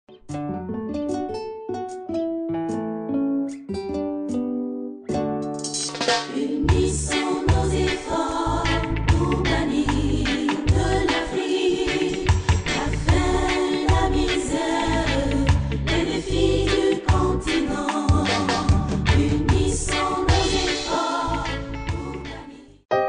Unissons nos efforts pour bannir de l'Afrique la faim, la misère, les défis du continent. Unissons nos efforts pour bannir.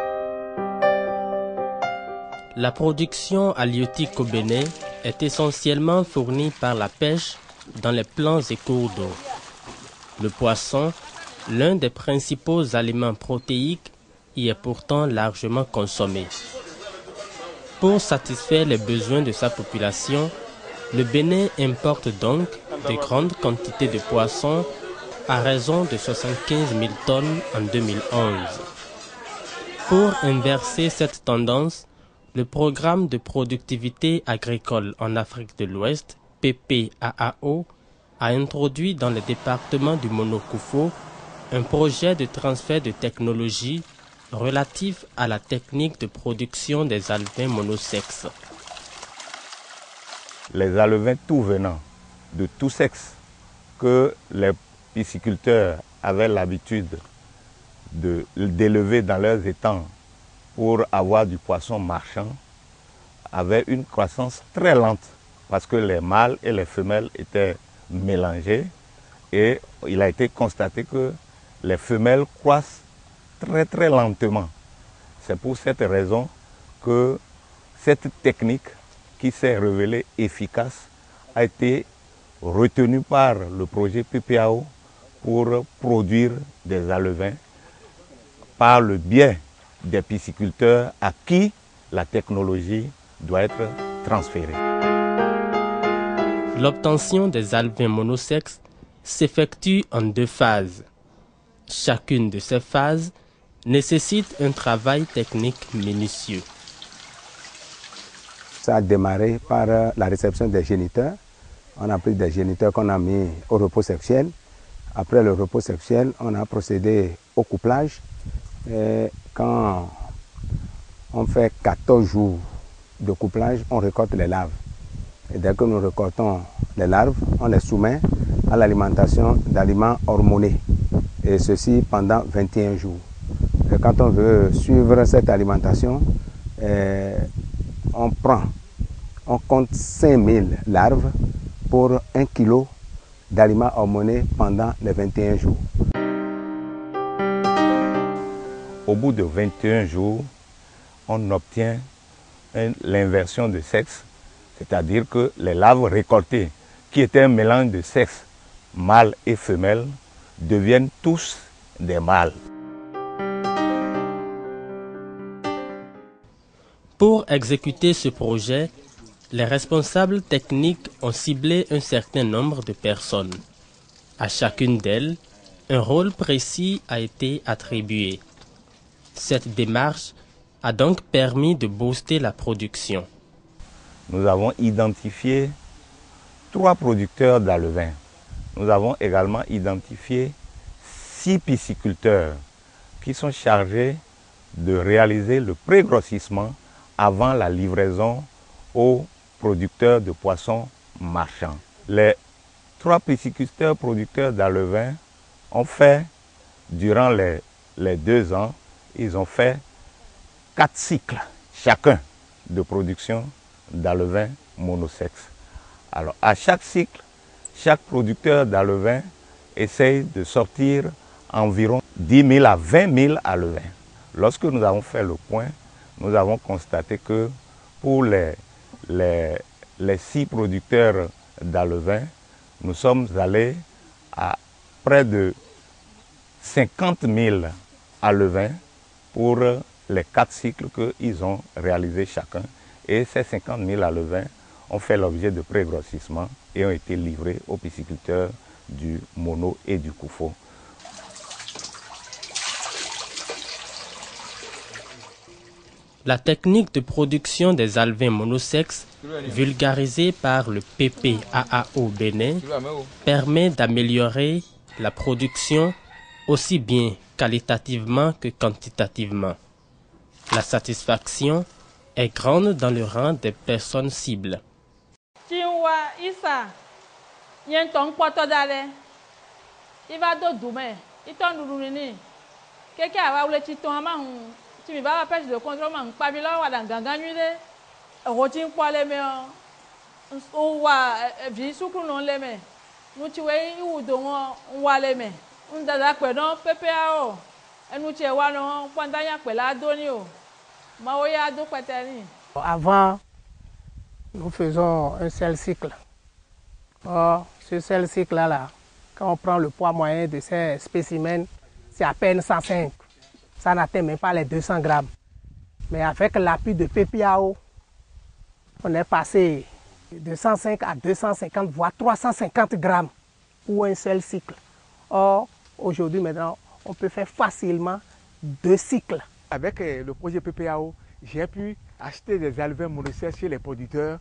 La production halieutique au Bénin est essentiellement fournie par la pêche dans les plans et cours d'eau. Le poisson, l'un des principaux aliments protéiques, y est pourtant largement consommé. Pour satisfaire les besoins de sa population, le Bénin importe donc de grandes quantités de poissons à raison de 75 000 tonnes en 2011. Pour inverser cette tendance, le programme de productivité agricole en Afrique de l'Ouest, PPAAO, a introduit dans le département du Mono-Koufo un projet de transfert de technologie relatif à la technique de production des alevins monosexes. Les alevins tout venant, de tout sexe, que les pisciculteurs avaient l'habitude d'élever dans leurs étangs pour avoir du poisson marchand, avaient une croissance très lente parce que les mâles et les femelles étaient mélangés et il a été constaté que les femelles croissent très lentement. C'est pour cette raison que cette technique qui s'est révélée efficace a été retenue par le projet PPAO pour produire des alevins par le biais des pisciculteurs à qui la technologie doit être transférée. L'obtention des alevins monosexes s'effectue en 2 phases. Chacune de ces phases nécessite un travail technique minutieux. Ça a démarré par la réception des géniteurs. On a pris des géniteurs qu'on a mis au repos sexuel. Après le repos sexuel, on a procédé au couplage. Et quand on fait 14 jours de couplage, on récolte les larves. Et dès que nous récoltons les larves, on les soumet à l'alimentation d'aliments hormonés. Et ceci pendant 21 jours. Et quand on veut suivre cette alimentation, on compte 5000 larves pour 1 kg d'aliments hormonés pendant les 21 jours. Au bout de 21 jours, on obtient l'inversion de sexe, c'est-à-dire que les larves récoltées, qui étaient un mélange de sexe mâle et femelle, deviennent tous des mâles. Pour exécuter ce projet, les responsables techniques ont ciblé un certain nombre de personnes. À chacune d'elles, un rôle précis a été attribué. Cette démarche a donc permis de booster la production. Nous avons identifié 3 producteurs d'alevins. Nous avons également identifié 6 pisciculteurs qui sont chargés de réaliser le pré-grossissement avant la livraison aux producteurs de poissons marchands. Les 3 pisciculteurs producteurs d'alevins ont fait, durant les 2 ans, ils ont fait 4 cycles chacun de production d'alevins monosexes. Alors à chaque cycle, chaque producteur d'alevins essaye de sortir environ 10 000 à 20 000 alevins. Lorsque nous avons fait le point, nous avons constaté que pour les 6 producteurs d'alevins, nous sommes allés à près de 50 000 alevins pour les 4 cycles qu'ils ont réalisés chacun. Et ces 50 000 alevins ont fait l'objet de pré-grossissement et ont été livrés aux pisciculteurs du Mono et du Koufo. La technique de production des alevins monosexes, vulgarisée par le PPAAO Bénin, permet d'améliorer la production aussi bien qualitativement que quantitativement. La satisfaction est grande dans le rang des personnes cibles. Chinwa Issa, Il y a un temps pour toi d'aller. Il va de demain. Il t'en nous réunit. Quelqu'un va vouloir titon à main. Tu me vas à pêche de contrôle. Pas bien là, on va dans gangan nuit. Routine pour les meilleurs. On va vivre sous qu'on les met. Nous tu vois, ou donc on va les mettre. On a quoi non PPAO. Et nous tu vois non pendant y a quoi là donio. Ma oya do patani. Avant, nous faisons un seul cycle. Or, ce seul cycle-là, quand on prend le poids moyen de ces spécimens, c'est à peine 105. Ça n'atteint même pas les 200 grammes. Mais avec l'appui de PPAO, on est passé de 105 à 250, voire 350 grammes pour un seul cycle. Or, aujourd'hui, maintenant, on peut faire facilement 2 cycles. Avec le projet PPAO, j'ai pu acheter des alevins mauriciens chez les producteurs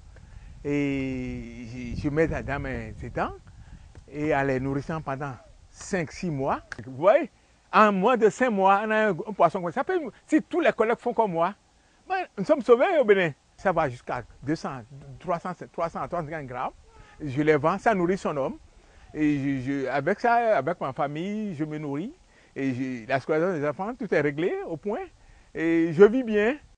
et je mets dans mes étangs et à les nourrissant pendant 5-6 mois. Vous voyez, en moins de 5 mois, on a un poisson comme ça. Si tous les collègues font comme moi, ben, nous sommes sauvés au Bénin. Ça va jusqu'à 200, 300 à 350 grammes. Je les vends, ça nourrit son homme. Et avec ça, avec ma famille, je me nourris. Et la scolarisation des enfants, tout est réglé au point. Et je vis bien.